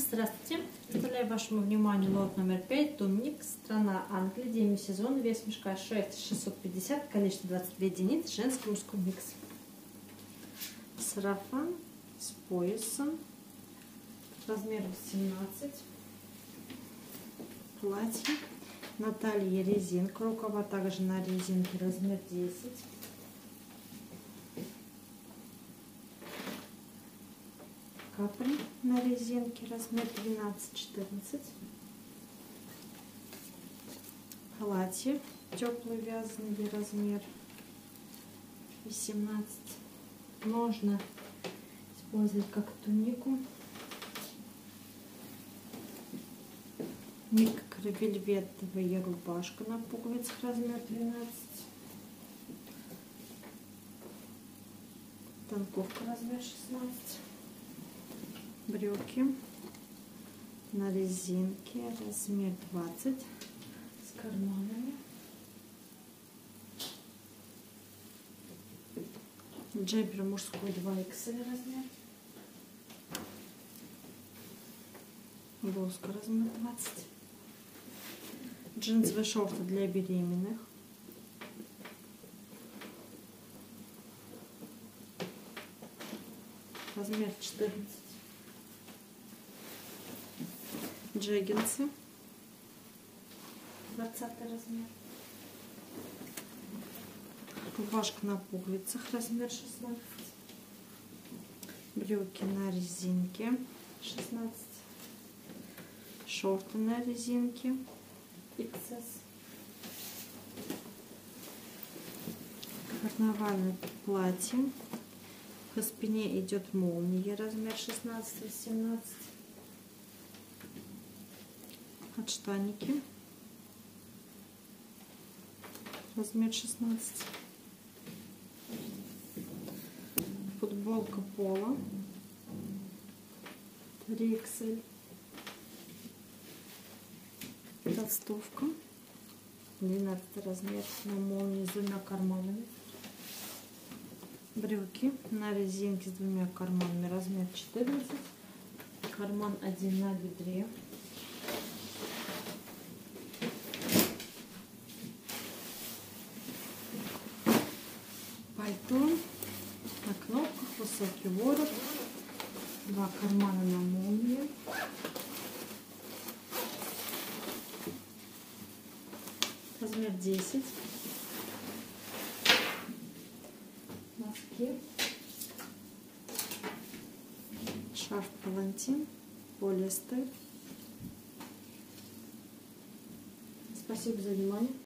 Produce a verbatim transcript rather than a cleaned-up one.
Здравствуйте! Представляю вашему вниманию лот номер пять, томник, страна Англия, день сезона, вес мешка шесть тысяч шестьсот пятьдесят, количество двадцать две единицы, женский мужской микс. Сарафан с поясом, размер восемнадцать, платье, на талии резинка, рукава также на резинке, размер десять. Капри на резинке, размер двенадцать-четырнадцать. Платье теплый вязаный, размер восемнадцать. Можно использовать как тунику. Микровельветовая рубашка на пуговицах, размер двенадцать. Танковка, размер шестнадцать. Брюки на резинке, размер двадцать, с карманами. Джемпер мужской два икс эль размер. Блузка размер двадцать. Джинсовые шорты для беременных. Размер четырнадцать. Джеггинсы, двадцатый размер. Рубашка на пуговицах, размер шестнадцать. Брюки на резинке, шестнадцать. Шорты на резинке, икс эс. Карнавальное платье. По спине идет молния, размер шестнадцать-восемнадцать. Штаники, размер шестнадцать. Футболка поло три икс эль. Толстовка двенадцатый размер на молнии с двумя карманами. Брюки на резинке с двумя карманами, размер четырнадцать. Карман один на бедре. Пальто на кнопках, высокий ворот, два кармана на молнии. Размер десять. Носки. Шарф палантин, полиэстер. Спасибо за внимание.